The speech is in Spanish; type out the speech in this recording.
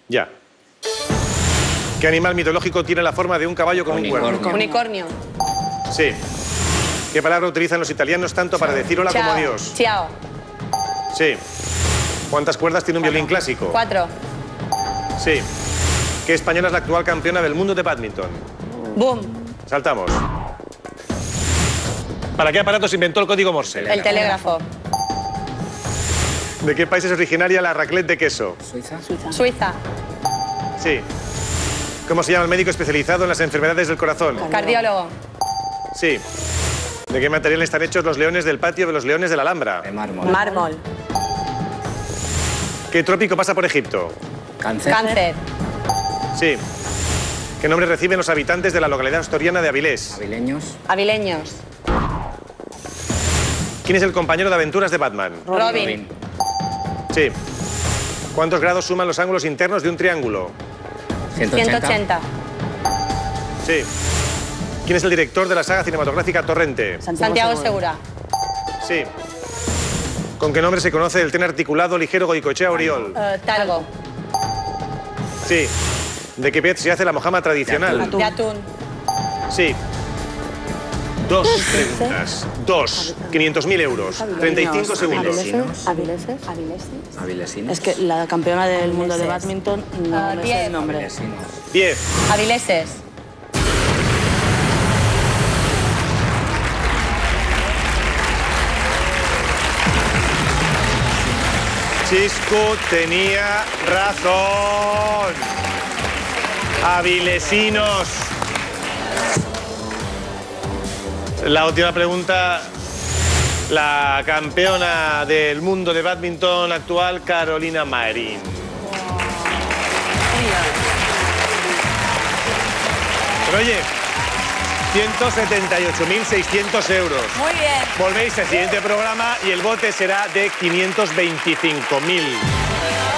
Ya. ¿Qué animal mitológico tiene la forma de un caballo con un cuerno? Unicornio. Sí. ¿Qué palabra utilizan los italianos tanto para decir hola como Dios? Ciao. Sí. ¿Cuántas cuerdas tiene un violín clásico? 4. Sí. ¿Qué española es la actual campeona del mundo de bádminton? Boom. Saltamos. ¿Para qué aparato se inventó el código Morse? El telégrafo. ¿De qué país es originaria la raclette de queso? Suiza. Sí. ¿Cómo se llama el médico especializado en las enfermedades del corazón? Cardiólogo. Sí. ¿De qué material están hechos los leones del patio de los leones de la Alhambra? De mármol. Mármol. ¿Qué trópico pasa por Egipto? Cáncer. Sí. ¿Qué nombre reciben los habitantes de la localidad asturiana de Avilés? Avileños. Avileños. ¿Quién es el compañero de aventuras de Batman? Robin. Sí. ¿Cuántos grados suman los ángulos internos de un triángulo? 180. Sí. ¿Quién es el director de la saga cinematográfica Torrente? Santiago Segura. Sí. ¿Con qué nombre se conoce el tren articulado ligero Goicoechea Oriol? Talgo. Sí. ¿De qué pez se hace la mojama tradicional? De atún. Sí. 2 preguntas. 2. 500.000 euros. 35 segundos. Avilesinos. Es que la campeona del mundo de bádminton no me sé el nombre. Avilesinos. 10. Avileses. Chisco tenía razón. Avilesinos. La última pregunta. La campeona del mundo de bádminton actual, Carolina Marín. Pero oye, 178.600 euros. Muy bien. Volvéis al siguiente programa y el bote será de 525.000.